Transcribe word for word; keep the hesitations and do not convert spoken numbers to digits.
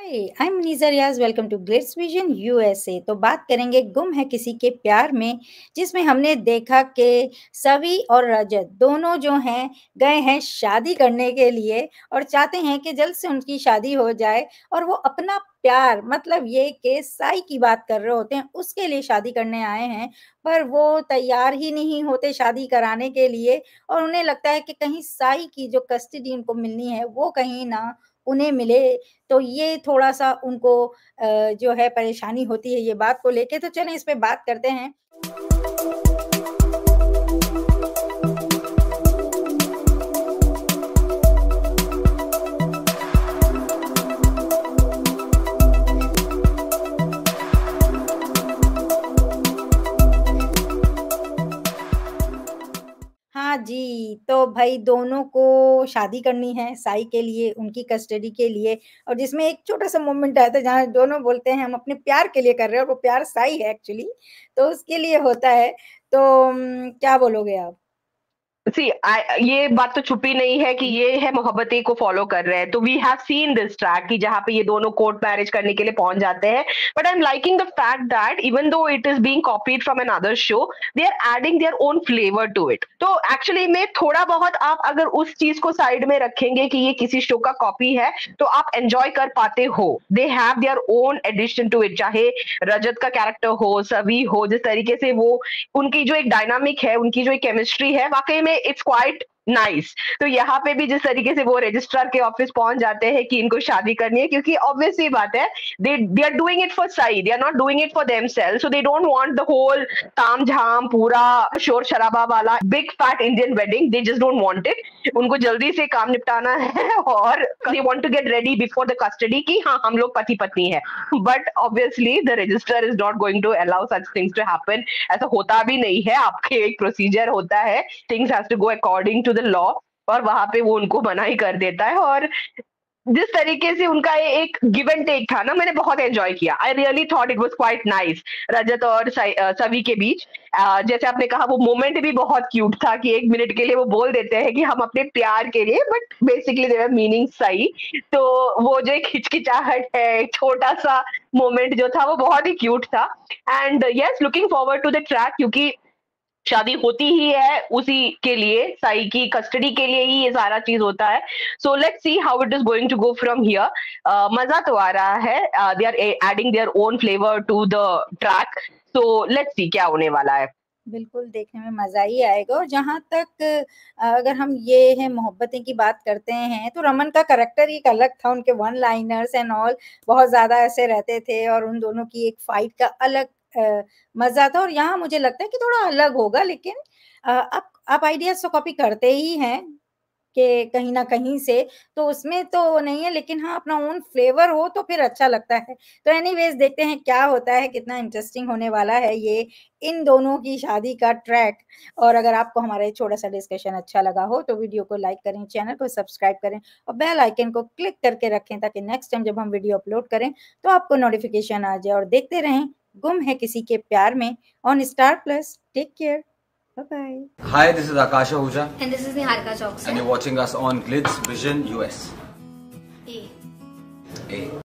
Hi, I am Neeza Riaz. Welcome to Glitz Vision USA. तो बात करेंगे गुम है किसी के प्यार में, जिसमें हमने देखा कि सवी और रजत दोनों जो हैं गए हैं शादी करने के लिए और चाहते हैं कि जल्द से उनकी शादी हो जाए। और वो अपना प्यार, मतलब ये कि साई की बात कर रहे होते हैं, उसके लिए शादी करने आए हैं, पर वो तैयार ही नहीं होते शादी कराने के लिए। और उन्हें लगता है कि कहीं साई की जो कस्टडी उनको मिलनी है वो कहीं ना उन्हें मिले। तो ये थोड़ा-सा उनको अ, जो है परेशानी होती है ये बात को लेके। तो चलें इस पे बात करते हैं। हाँ जी, तो भई दोनों को शादी करनी है साई के लिए, उनकी कस्टडी के लिए। और जिसमें एक छोटा-सा मोमेंट आया था जहाँ दोनों बोलते हैं हम अपने प्यार के लिए कर रहे हैं, और वो प्यार साई है एक्चुअली, तो उसके लिए होता है। तो उम, क्या बोलोगे आप? सी आई ये बात तो छुपी नहीं है कि ये है मोहब्बतें को फॉलो कर रहे हैं। तो we have seen this track कि जहाँ पे ये दोनों कोर्ट मैरिज करने के लिए पहुंच जाते हैं। But I am liking the fact that even though it is being copied from another show, they are adding their own flavour to it. तो एक्चुअली में थोड़ा बहुत आप अगर उस चीज को साइड में रखेंगे कि ये किसी शो का कॉपी है, तो आप एंजॉय कर पाते हो। They have their own addition to it. चाहे रजत का कैरेक्टर हो, सभी हो, जिस तरीके से वो उनकी जो एक डायनामिक है, उनकी जो एक केमिस्ट्री है, वाकई में इट्स क्वाइट नाइस। तो यहाँ पे भी जिस तरीके से वो रजिस्ट्रार के ऑफिस पहुंच जाते हैं कि इनको शादी करनी है, क्योंकि ऑब्वियसली बात है, they they are doing it for Sai, they are not doing it for themselves. So they don't want the whole तामझाम, पूरा शोर शराबा वाला big fat Indian wedding. They just don't want it. उनको जल्दी से काम निपटाना है और they want to get ready before the custody कि हाँ हम लोग पति पत्नी है। But obviously the registrar is not going to allow such things to happen. ऐसा होता भी नहीं है, आपके एक प्रोसीजर होता है, things has to go according to the law. और वहां पे वो उनको मना ही कर देता है। और जिस तरीके से उनका ये एक गिव एंड टेक था ना, मैंने बहुत एंजॉय किया। I really thought it was quite nice Rajat और सवी के बीच। uh, जैसे आपने कहा, वो मोमेंट भी बहुत क्यूट था कि एक मिनट के लिए वो बोल देते हैं कि हम अपने प्यार के लिए, but basically they were meaning सही। तो वो जो एक हिचकिचाहट है, छोटा सा मोमेंट जो था, वो बहुत ही क्यूट था। And yes, looking forward to the track, क्योंकि शादी होती ही है उसी के लिए, साई की कस्टडी के लिए ही ये सारा चीज होता है। So let's see how it is going to go from here. मजा तो आ रहा है। They are adding their own flavour to the track. So let's see क्या होने वाला है। बिल्कुल, देखने में मज़ा ही आएगा। और जहाँ तक अ, अगर हम ये है मोहब्बतें की बात करते हैं, तो रमन का करैक्टर एक अलग था, उनके वन लाइनर्स एंड ऑल बहुत ज़्यादा ऐसे रहते थे, और उन दोनों की एक फाइट का अलग अ, मज़ा था। और यहाँ मुझे लगता है कि थोड़ा अलग होगा, लेकिन अ, आप आप आइडियाज़ तो कॉपी करते ही हैं कि कहीं न कहीं से, तो उसमें तो वो नहीं है, लेकिन हाँ, अपना ओन फ्लेवर हो तो फिर अच्छा लगता है। तो एनीवेज़ देखते हैं क्या होता है, कितना इंटरेस्टिंग होने वाला है ये इन दोनों की शादी का ट्रैक। और अगर आपको हमारा ये छोटा-सा डिस्कशन अच्छा लगा हो, तो वीडियो को लाइक करें, चैनल को सब्सक्राइब करें और बेल आइकन को क्लिक करके रखें, ताकि नेक्स्ट टाइम जब हम वीडियो अपलोड करें, तो आपको नोटिफ़िकेशन आ जाए। और देखते रहें गुम है किसी के प्यार में on Star Plus. Take care. Bye-bye. Hi, this is Akash Ahuja, And this is Niharika Choksa. and you're watching us on Glitz Vision U S. A. A.